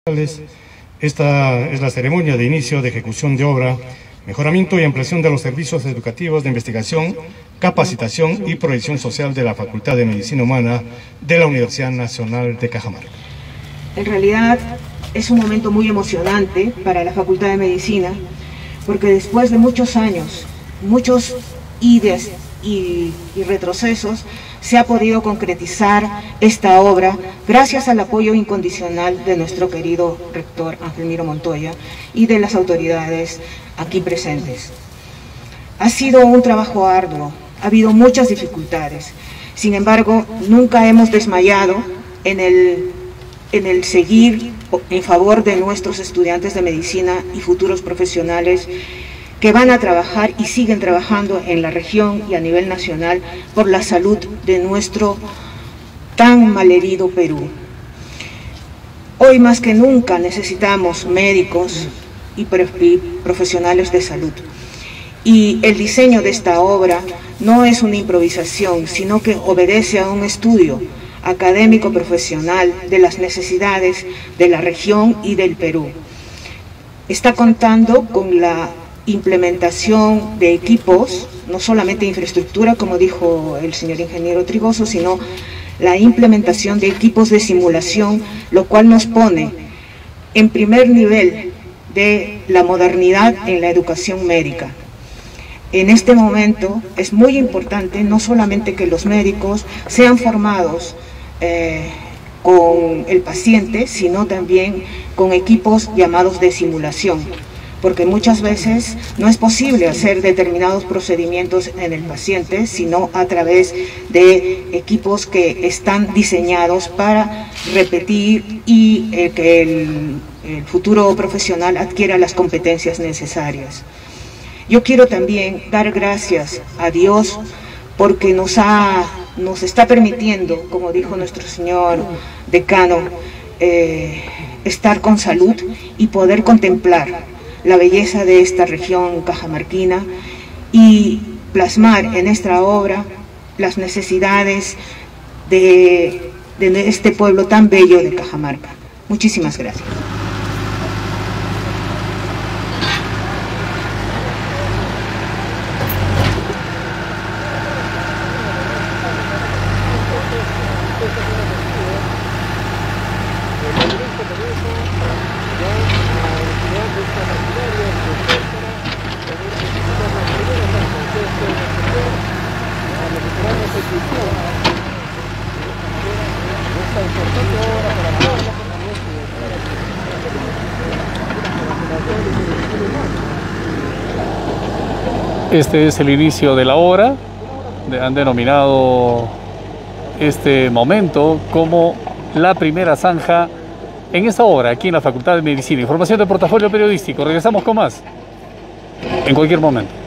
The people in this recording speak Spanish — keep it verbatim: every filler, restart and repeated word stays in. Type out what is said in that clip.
Esta es la ceremonia de inicio de ejecución de obra, mejoramiento y ampliación de los servicios educativos de investigación, capacitación y proyección social de la Facultad de Medicina Humana de la Universidad Nacional de Cajamarca. En realidad es un momento muy emocionante para la Facultad de Medicina, porque después de muchos años, muchos ides y, y retrocesos, se ha podido concretizar esta obra gracias al apoyo incondicional de nuestro querido rector Ángel Miro Montoya y de las autoridades aquí presentes. Ha sido un trabajo arduo, ha habido muchas dificultades, sin embargo nunca hemos desmayado en el, en el seguir en favor de nuestros estudiantes de medicina y futuros profesionales que van a trabajar y siguen trabajando en la región y a nivel nacional por la salud de nuestro tan malherido Perú. Hoy más que nunca necesitamos médicos y profesionales de salud. Y el diseño de esta obra no es una improvisación, sino que obedece a un estudio académico profesional de las necesidades de la región y del Perú. Está contando con la implementación de equipos, no solamente infraestructura, como dijo el señor ingeniero Trigoso, sino la implementación de equipos de simulación, lo cual nos pone en primer nivel de la modernidad en la educación médica. En este momento es muy importante no solamente que los médicos sean formados eh, con el paciente, sino también con equipos llamados de simulación, porque muchas veces no es posible hacer determinados procedimientos en el paciente, sino a través de equipos que están diseñados para repetir y eh, que el, el futuro profesional adquiera las competencias necesarias. Yo quiero también dar gracias a Dios porque nos, ha, nos está permitiendo, como dijo nuestro señor decano, eh, estar con salud y poder contemplar la belleza de esta región cajamarquina y plasmar en esta obra las necesidades de, de este pueblo tan bello de Cajamarca. Muchísimas gracias. Este es el inicio de la obra. Han denominado este momento como la primera zanja en esta obra, aquí en la Facultad de Medicina. Información de Portafolio Periodístico. Regresamos con más en cualquier momento.